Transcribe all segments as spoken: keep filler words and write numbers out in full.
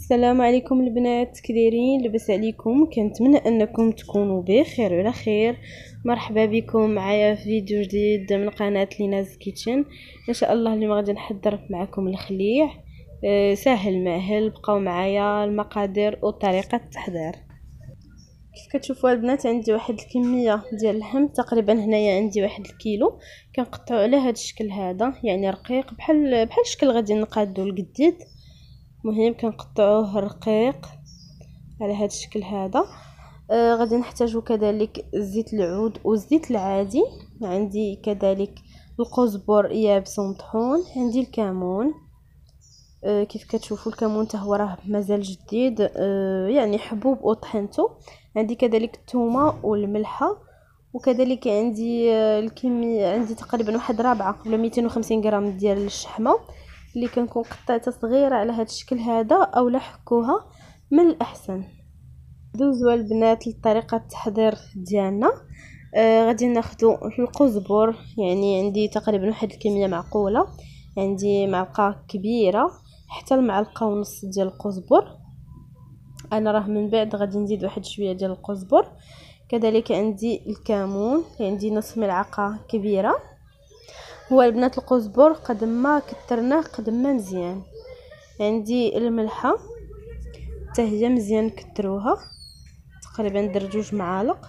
السلام عليكم البنات، كدايرين؟ لاباس عليكم؟ كنتمنى انكم تكونوا بخير وعلى خير. مرحبا بكم معايا في فيديو جديد من قناه ليناز كيتشن. ان شاء الله اليوم غادي نحضر معكم الخليع. أه سهل ماهل، بقاو معايا المقادير وطريقه التحضير. كيف كتشوفوا البنات عندي واحد الكميه ديال اللحم، تقريبا هنايا عندي واحد الكيلو. كنقطعو على هذا الشكل هذا، يعني رقيق بحال بحال الشكل غادي نقادو الجديد. مهم كنقطعوه رقيق على هذا الشكل هذا. آه غادي نحتاجو كذلك زيت العود والزيت العادي، عندي كذلك القزبر يابس ومطحون، عندي الكمون. آه كيف كتشوفوا الكمون حتى هو راه مازال جديد، آه يعني حبوب وطحنته. عندي كذلك الثومه والملحه، وكذلك عندي آه الكميه، عندي تقريبا واحد رابعه ولا مئتين وخمسين غرام ديال الشحمه اللي كنكون قطعتها صغيره على هذا الشكل هذا، او لحكوها من الاحسن. دوزوا البنات لطريقه التحضير ديالنا. آه غادي ناخذوا القزبر، يعني عندي تقريبا واحد الكميه معقوله، عندي معلقه كبيره حتى المعلقه ونص ديال القزبر. انا راه من بعد غادي نزيد واحد شويه ديال القزبر. كذلك عندي الكمون، عندي نصف ملعقه كبيره. هو البنات القزبر قد ما كترناه قد ما مزيان. عندي الملحه حتى هي مزيان كتروها، تقريبا ندير جوج معالق.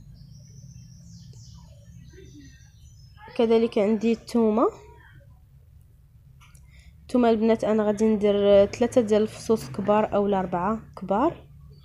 كذلك عندي الثومه. الثومه البنات انا غادي ندير ثلاثة ديال الفصوص كبار او اربعه كبار.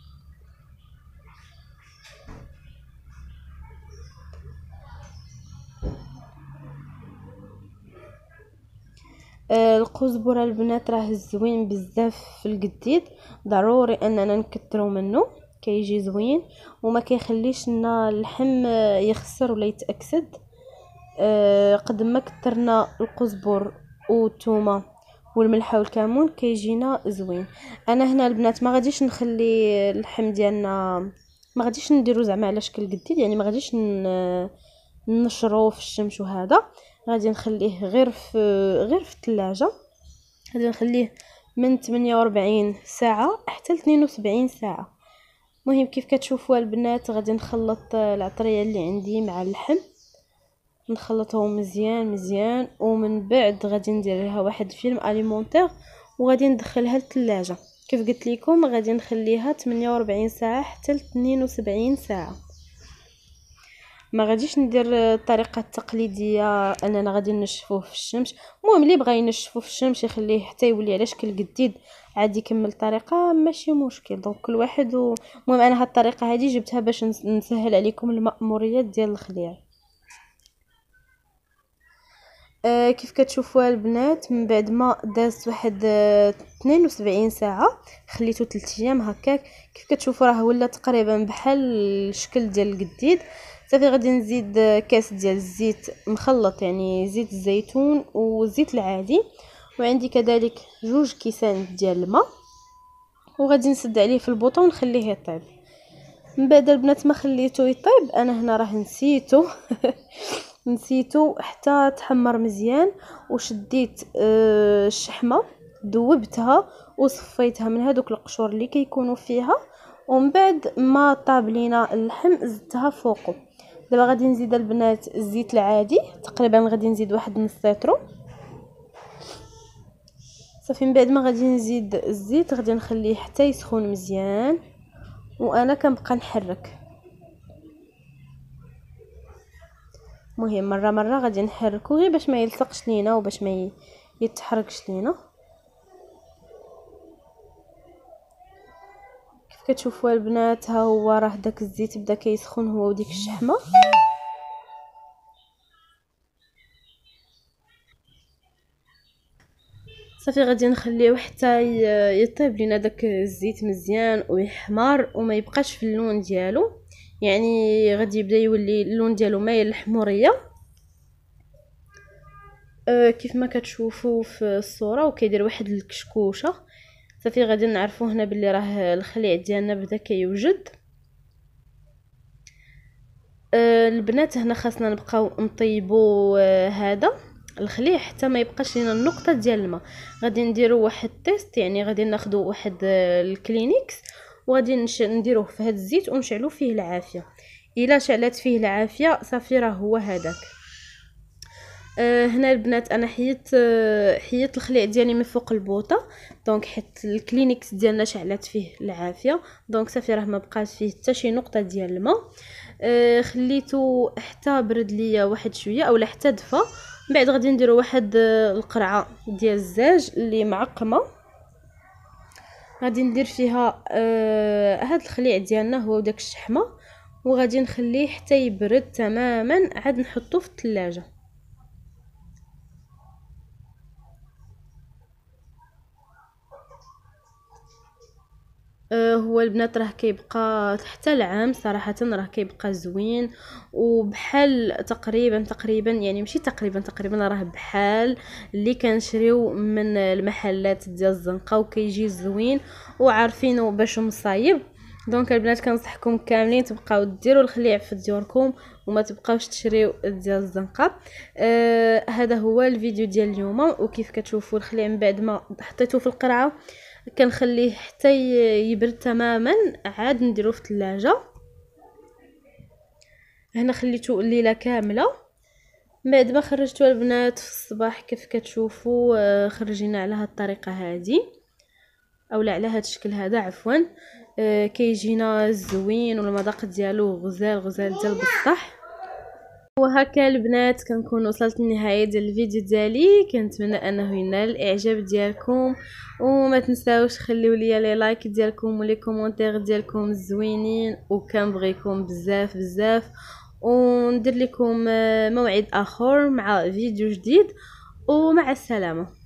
القزبر البنات راه زوين بزاف في الجديد، ضروري اننا نكثروا منه، كيجي زوين وما كيخليش لنا اللحم يخسر ولا يتاكسد. أه قد ما كثرنا القزبر والثومه والملحه والكمون كيجينا زوين. انا هنا البنات ما غاديش نخلي اللحم ديالنا، ما غاديش نديرو زعما على شكل جديد، يعني ما غاديش نشروه في الشمس وهذا. غادي نخليه غير في غير في الثلاجه، غادي نخليه من ثمانية وأربعين ساعه حتى ل اثنين وسبعين ساعه. المهم كيف كتشوفوا البنات غادي نخلط العطريه اللي عندي مع اللحم، نخلطهم مزيان مزيان، ومن بعد غادي ندير لها واحد فيلم اليمونتير وغادي ندخلها للثلاجه. كيف قلت لكم غادي نخليها ثمانية وأربعين ساعه حتى ل اثنين وسبعين ساعه. ما غاديش ندير الطريقه التقليديه اننا غادي نشفوه في الشمس. المهم اللي بغى ينشفوه في الشمس يخليه حتى يولي على شكل جديد عادي، يكمل الطريقه ماشي مشكل. دونك كل واحد و... المهم انا هاد الطريقه هذه جبتها باش نسهل عليكم المأموريات ديال الخليع. آه كيف كتشوفوا البنات من بعد ما دازت واحد آه اثنين وسبعين ساعه، خليته ثلاثة ايام هكاك. كيف كتشوفوا راه ولا تقريبا بحال الشكل ديال الجديد. صافي غادي نزيد آه كاس ديال الزيت مخلط، يعني زيت الزيتون والزيت العادي، وعندي كذلك جوج كيسان ديال الماء، وغادي نسد عليه في البوطه ونخليه يطيب. من بعد البنات ما خليته يطيب، انا هنا راه نسيته نسيته حتى تحمر مزيان، وشديت آه الشحمه ذوبتها وصفيتها من هذوك القشور اللي كيكونوا فيها، ومن بعد ما طاب لينا اللحم زدتها فوقه. دابا غادي نزيد البنات الزيت العادي، تقريبا غادي نزيد واحد نص لتر. صافي من بعد ما غادي نزيد الزيت غادي نخليه حتى يسخن مزيان، وانا كنبقى نحرك. مهم مره مره غادي نحركو غير باش ما يلصقش لينا وباش ما يتحركش لينا. كيف كتشوفوا البنات ها هو راه داك الزيت بدا كيسخن هو وديك الشحمه. صافي غادي نخليه حتى يطيب لينا داك الزيت مزيان ويحمر وما يبقاش في اللون ديالو، يعني غادي يبدا يولي اللون ديالو مايل للحموريه أه كيف ما كتشوفوا في الصوره، وكيدير واحد الكشكوشه. صافي غادي نعرفوا هنا باللي راه الخليع ديالنا بدا كيوجد. أه البنات هنا خاصنا نبقاو نطيبوا أه هذا الخليع حتى ما يبقاش لينا النقطه ديال الماء. غادي نديرو واحد تيست، يعني غادي ناخذوا واحد الكلينيكس وغادي نديروه في هذا الزيت ونشعلوا فيه العافيه. الا شعلات فيه العافيه صافي راه هو هذاك. أه هنا البنات انا حيت أه حيت الخليع ديالي من فوق البوطه، دونك حيت الكلينيكس ديالنا شعلات فيه العافيه، دونك صافي راه ما بقاش فيه حتى شي نقطه ديال الماء. أه خليته حتى برد ليا واحد شويه اولا حتى دفى. من بعد غادي نديرو واحد القرعه ديال الزاج اللي معقمه، غادي ندير فيها أه هاد الخليع ديالنا هو وداك الشحمه، وغادي نخليه حتى يبرد تماما عاد نحطوه في الثلاجه. هو البنات راه كيبقى حتى العام صراحه، راه كيبقى زوين وبحال تقريبا تقريبا يعني ماشي تقريبا تقريبا راه بحال اللي كنشريو من المحلات ديال الزنقه، وكيجي زوين وعارفينه باش مصايب. دونك البنات كنصحكم كاملين تبقاو ديروا الخليع في ديوركم وما تبقاوش تشريو ديال الزنقه. آه هذا هو الفيديو ديال اليوم، وكيف كتشوفوا الخليع من بعد ما حطيته في القرعه كنخليه حتى يبرد تماما عاد نديروه في الثلاجه. هنا خليته الليله كامله، بعد ما خرجتو البنات في الصباح كيف كتشوفوا خرجينا على هاد الطريقه هذه اولا على هاد الشكل هذا عفوا. كيجينا زوين والمذاق ديالو غزال غزال ديال بصح. وهكا البنات كنكون وصلت لنهايه ديال الفيديو ديالي، كنتمنى انه ينال الاعجاب ديالكم، وما تنساوش خليو لي لي لايك ديالكم ولي كومونتير ديالكم زوينين، وكنبغيكم بزاف بزاف. وندير لكم موعد اخر مع فيديو جديد، ومع السلامه.